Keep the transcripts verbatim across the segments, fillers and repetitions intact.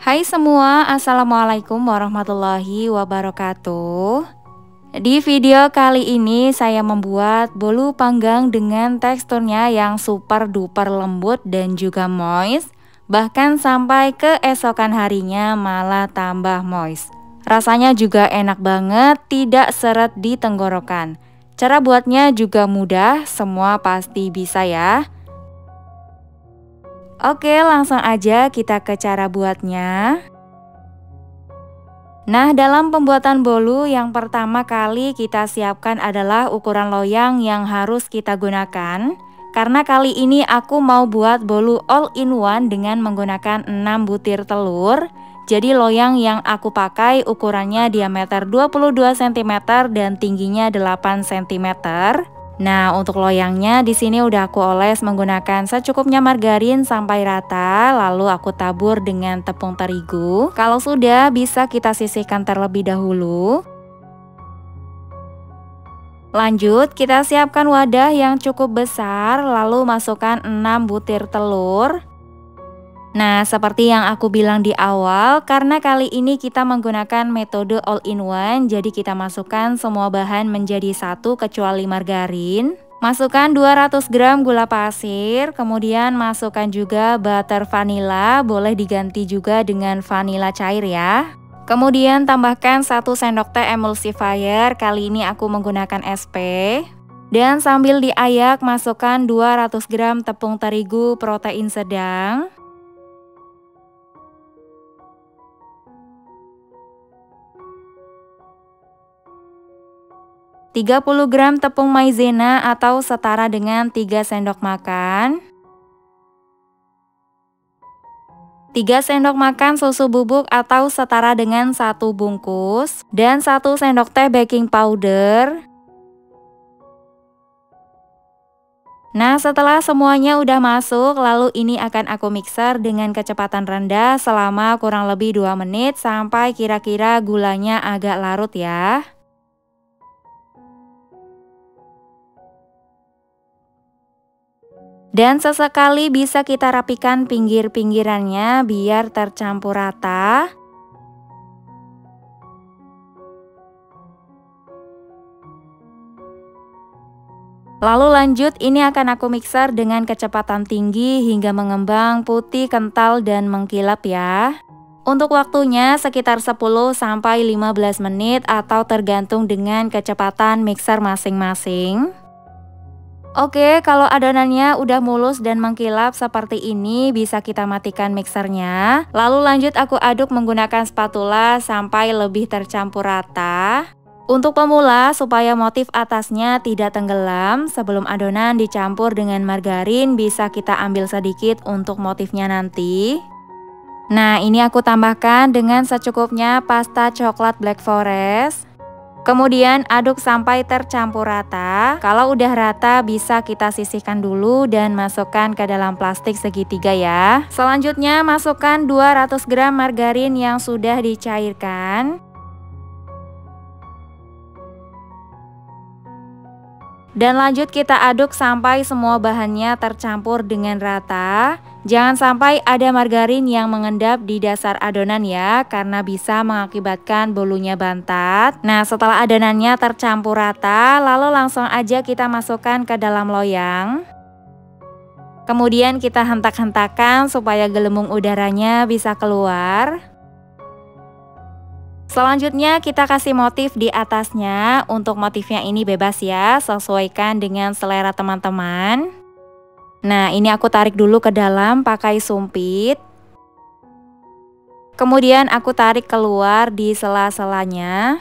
Hai semua, Assalamualaikum warahmatullahi wabarakatuh. Di video kali ini saya membuat bolu panggang dengan teksturnya yang super duper lembut dan juga moist. Bahkan sampai keesokan harinya malah tambah moist. Rasanya juga enak banget, tidak seret di tenggorokan. Cara buatnya juga mudah, semua pasti bisa ya. Oke, langsung aja kita ke cara buatnya. Nah, dalam pembuatan bolu yang pertama kali kita siapkan adalah ukuran loyang yang harus kita gunakan. Karena kali ini aku mau buat bolu all in one dengan menggunakan enam butir telur. Jadi loyang yang aku pakai ukurannya diameter dua puluh dua sentimeter dan tingginya delapan sentimeter. Nah, untuk loyangnya di sini udah aku oles menggunakan secukupnya margarin sampai rata, lalu aku tabur dengan tepung terigu. Kalau sudah, bisa kita sisihkan terlebih dahulu. Lanjut, kita siapkan wadah yang cukup besar, lalu masukkan enam butir telur. Nah, seperti yang aku bilang di awal, karena kali ini kita menggunakan metode all in one, jadi kita masukkan semua bahan menjadi satu kecuali margarin. Masukkan dua ratus gram gula pasir, kemudian masukkan juga butter vanilla, boleh diganti juga dengan vanilla cair ya. Kemudian tambahkan satu sendok teh emulsifier, kali ini aku menggunakan S P. Dan sambil diayak masukkan dua ratus gram tepung terigu protein sedang. tiga puluh gram tepung maizena atau setara dengan tiga sendok makan. tiga sendok makan susu bubuk atau setara dengan satu bungkus. Dan satu sendok teh baking powder. Nah, setelah semuanya udah masuk, lalu ini akan aku mixer dengan kecepatan rendah selama kurang lebih dua menit sampai kira-kira gulanya agak larut ya. Dan sesekali bisa kita rapikan pinggir-pinggirannya biar tercampur rata. Lalu lanjut, ini akan aku mixer dengan kecepatan tinggi hingga mengembang putih kental dan mengkilap ya. Untuk waktunya sekitar sepuluh sampai lima belas menit atau tergantung dengan kecepatan mixer masing-masing. Oke, kalau adonannya udah mulus dan mengkilap seperti ini, bisa kita matikan mixernya. Lalu lanjut aku aduk menggunakan spatula sampai lebih tercampur rata. Untuk pemula, supaya motif atasnya tidak tenggelam, sebelum adonan dicampur dengan margarin, bisa kita ambil sedikit untuk motifnya nanti. Nah, ini aku tambahkan dengan secukupnya pasta coklat black forest. Kemudian aduk sampai tercampur rata. Kalau udah rata bisa kita sisihkan dulu dan masukkan ke dalam plastik segitiga ya. Selanjutnya masukkan dua ratus gram margarin yang sudah dicairkan. Dan lanjut kita aduk sampai semua bahannya tercampur dengan rata. Jangan sampai ada margarin yang mengendap di dasar adonan ya, karena bisa mengakibatkan bolunya bantat. Nah, setelah adonannya tercampur rata, lalu langsung aja kita masukkan ke dalam loyang. Kemudian kita hentak-hentakan supaya gelembung udaranya bisa keluar. Selanjutnya kita kasih motif di atasnya. Untuk motifnya ini bebas ya, sesuaikan dengan selera teman-teman. Nah, ini aku tarik dulu ke dalam pakai sumpit. Kemudian aku tarik keluar di sela-selanya.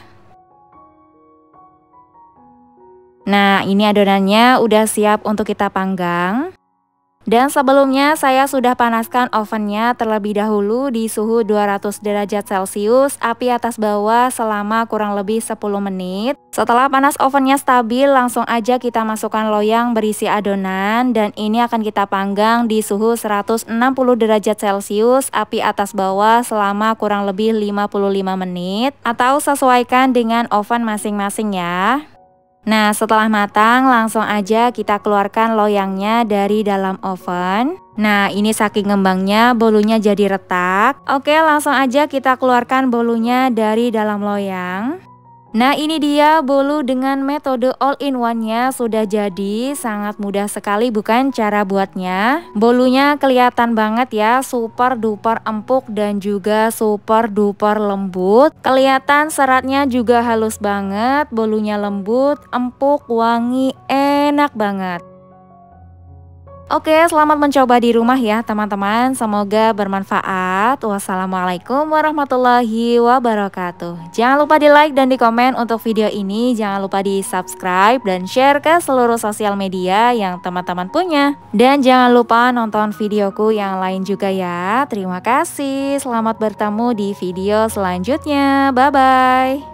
Nah, ini adonannya udah siap untuk kita panggang. Dan sebelumnya saya sudah panaskan ovennya terlebih dahulu di suhu dua ratus derajat celcius, api atas bawah selama kurang lebih sepuluh menit. Setelah panas ovennya stabil, langsung aja kita masukkan loyang berisi adonan. Dan ini akan kita panggang di suhu seratus enam puluh derajat celcius, api atas bawah selama kurang lebih lima puluh lima menit. Atau sesuaikan dengan oven masing-masing ya. Nah, setelah matang langsung aja kita keluarkan loyangnya dari dalam oven. Nah, ini saking ngembangnya bolunya jadi retak. Oke, langsung aja kita keluarkan bolunya dari dalam loyang. Nah, ini dia bolu dengan metode all-in-one-nya sudah jadi. Sangat mudah sekali bukan cara buatnya? Bolunya kelihatan banget ya, super duper empuk dan juga super duper lembut. Kelihatan seratnya juga halus banget, bolunya lembut, empuk, wangi, enak banget. Oke, selamat mencoba di rumah ya teman-teman, semoga bermanfaat. Wassalamualaikum warahmatullahi wabarakatuh. Jangan lupa di like dan di komen untuk video ini, jangan lupa di subscribe dan share ke seluruh sosial media yang teman-teman punya. Dan jangan lupa nonton videoku yang lain juga ya. Terima kasih, selamat bertemu di video selanjutnya, bye-bye.